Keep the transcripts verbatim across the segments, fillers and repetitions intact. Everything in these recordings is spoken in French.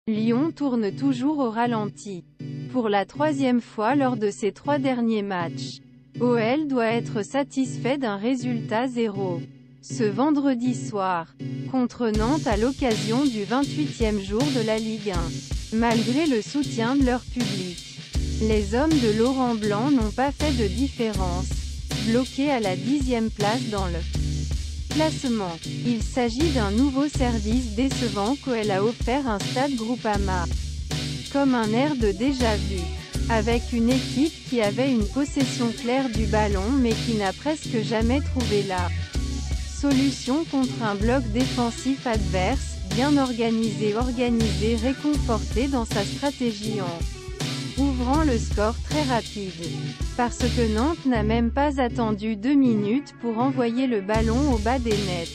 Lyon tourne toujours au ralenti. Pour la troisième fois lors de ses trois derniers matchs, O L doit être satisfait d'un résultat zéro. Ce vendredi soir, contre Nantes à l'occasion du vingt-huitième jour de la Ligue un. Malgré le soutien de leur public, les hommes de Laurent Blanc n'ont pas fait de différence, bloqués à la dixième place dans le classement. Il s'agit d'un nouveau service décevant qu'O L a offert un stade Groupama. Comme un air de déjà-vu. Avec une équipe qui avait une possession claire du ballon mais qui n'a presque jamais trouvé la solution contre un bloc défensif adverse, bien organisé organisé réconforté dans sa stratégie en ouvrant le score très rapide. Parce que Nantes n'a même pas attendu deux minutes pour envoyer le ballon au bas des nets.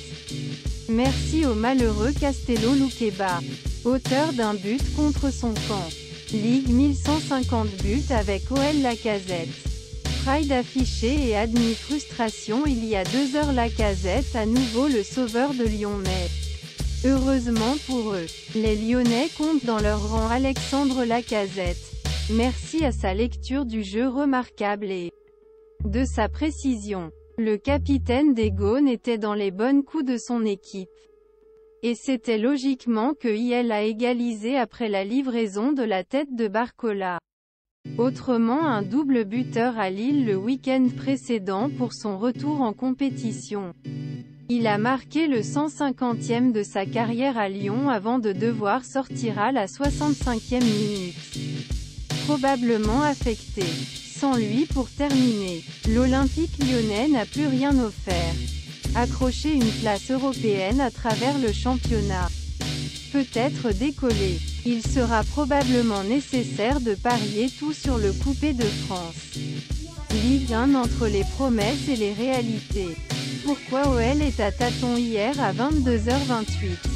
Merci au malheureux Castello Luqueba, auteur d'un but contre son camp. Ligue mille cent cinquante buts avec O L Lacazette. Pride affiché et admis frustration il y a deux heures Lacazette à nouveau le sauveur de Lyon mais, heureusement pour eux, les Lyonnais comptent dans leur rang Alexandre Lacazette. Merci à sa lecture du jeu remarquable et de sa précision. Le capitaine des Gaunes était dans les bonnes coups de son équipe. Et c'était logiquement que I L a égalisé après la livraison de la tête de Barcola. Autrement un double buteur à Lille le week-end précédent pour son retour en compétition. Il a marqué le cent cinquantième de sa carrière à Lyon avant de devoir sortir à la soixante-cinquième minute. Probablement affecté. Sans lui pour terminer, l'Olympique lyonnais n'a plus rien offert. Accrocher une place européenne à travers le championnat. Peut-être décoller. Il sera probablement nécessaire de parier tout sur le Coupé de France. Ligue un entre les promesses et les réalités. Pourquoi O L est à tâtons hier à vingt-deux heures vingt-huit.